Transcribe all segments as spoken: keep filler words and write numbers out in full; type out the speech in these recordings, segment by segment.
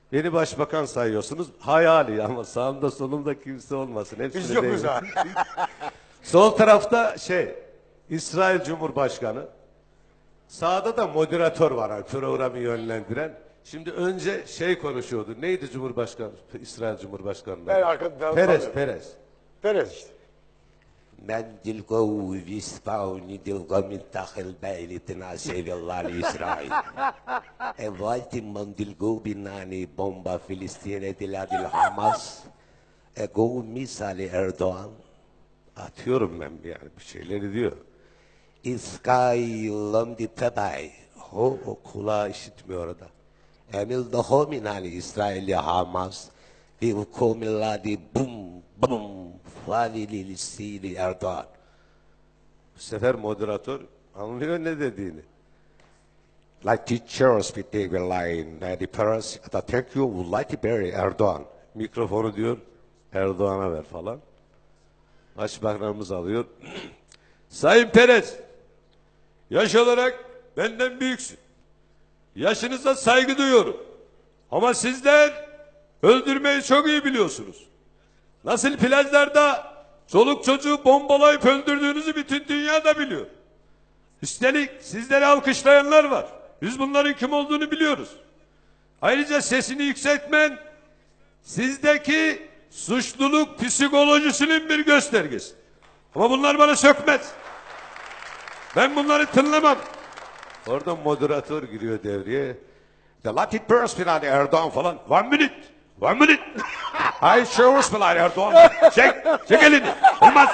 Beni başbakan sayıyorsunuz. Hayali ama sağımda solumda kimse olmasın. Hepsini Biz yokuz ha. Sol tarafta şey, İsrail Cumhurbaşkanı. Sağda da moderatör var, hani programı yönlendiren. Şimdi önce şey konuşuyordu. Neydi Cumhurbaşkanı? İsrail Cumhurbaşkanı. Ben arkada Perez, Perez. Perez işte. من دلقو ويسباوني دلقو من داخل بيتنا سيد الله لإسرائيل. Evvelti من دلقو بناني bomba Filistin'e diladil Hamas. Ego misali Erdoğan. Atıyorum ben yani bir şeyleri diyor. İsrail'im di tebay. O, o kulağı işitmiyor orada. Emil daha minali İsrail'i Hamas. Bi hukumilladi bum bum. Fadili listili Erdoğan. Bu sefer moderatör anlıyor ne dediğini. Like teachers with the line, the parents, the thank you would like to bury Erdoğan. Mikrofonu diyor Erdoğan'a ver falan. Başbakanımız alıyor. Sayın Perez, yaş olarak benden büyüksün. Yaşınıza saygı duyuyorum. Ama sizler öldürmeyi çok iyi biliyorsunuz. Nasıl plajlarda çoluk çocuğu bombalayıp öldürdüğünüzü bütün dünya da biliyor. Üstelik sizleri alkışlayanlar var. Biz bunların kim olduğunu biliyoruz. Ayrıca sesini yükseltmen sizdeki suçluluk psikolojisinin bir göstergesi. Ama bunlar bana sökmez. Ben bunları tınlamam. Orada moderatör giriyor devreye. The Latin person on Erdoğan falan. One minute. One minute. I shows me like Erdoğan. Çek. Çek elini. Olmaz.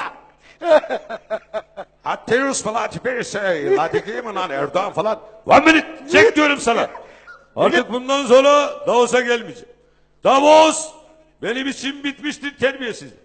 Atıyoruz falan tipi şey. Latin on Erdoğan falan. One minute. Çek diyorum sana. Artık bundan sonra Davos'a gelmeyeceğim. Davos benim için bitmiştir terbiyesiz.